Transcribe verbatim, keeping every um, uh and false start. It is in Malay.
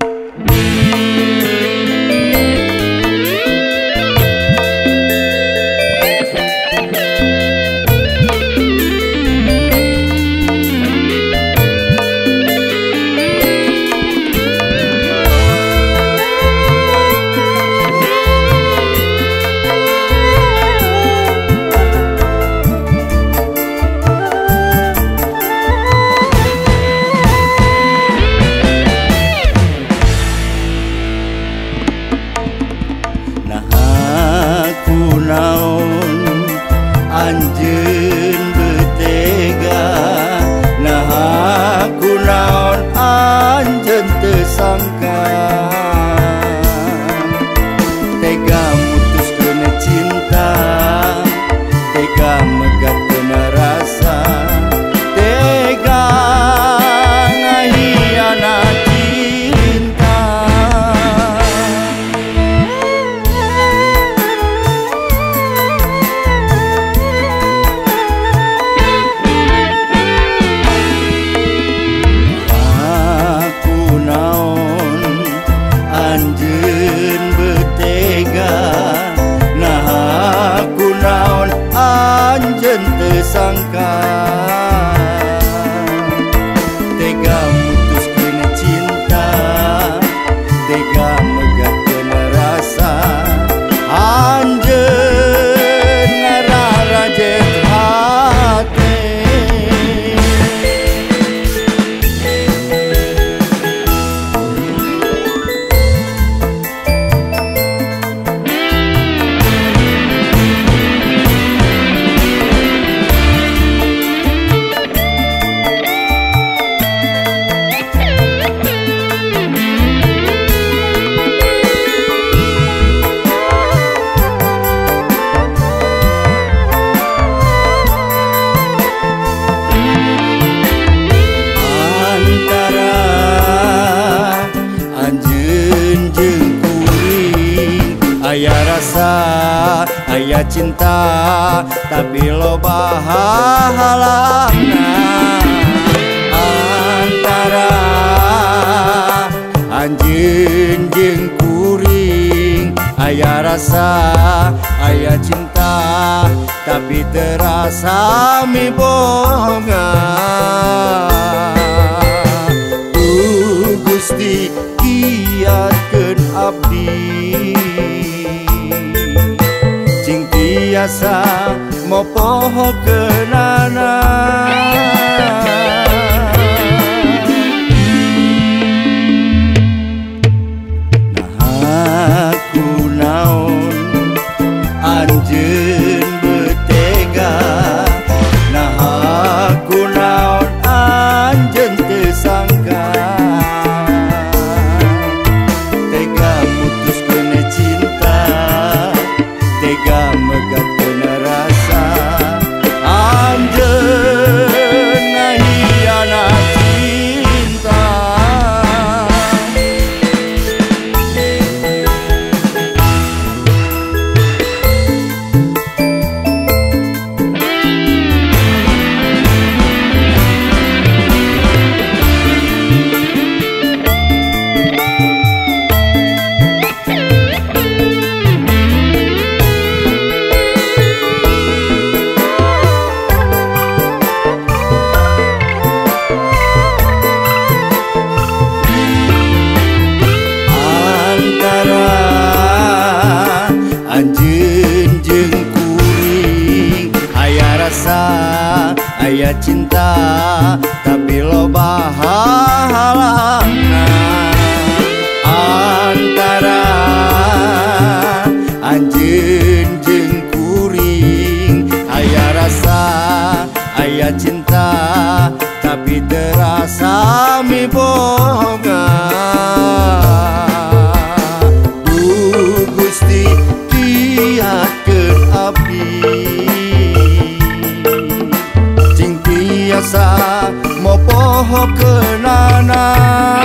Anjeun betega, nah aku naon anjeun teu sangka. Tega mutuskeun cinta, tega megatkeun rasa, tega ngahianat cinta. Anjeun betega, nah aku naon anjeun teu sangka. Tega mutuskeun cinta, tega megatkeun rasa, anjeun ngararajet hate. Aya rasa, aya cinta, tapi loba halangna. Antara anjeun jeung kuring, aya rasa, aya cinta, tapi terasa miboga. Uh Gusti kiatkeun abdi, biasa mopohokeunana. Nah aku naon anjeun betega, nah aku naon anjeun teu sangka. Tega mutuskeun cinta, tega megatkeun rasa, anjeun ngahianat cinta. Anjeun jeung kuring, aya rasa, aya cinta, tapi loba halangna. Antara anjeun jeung kuring, aya rasa, aya cinta, tapi terasa miboga. Uh Gusti kiatkeun abdi, cing tiasa mopohokeunana.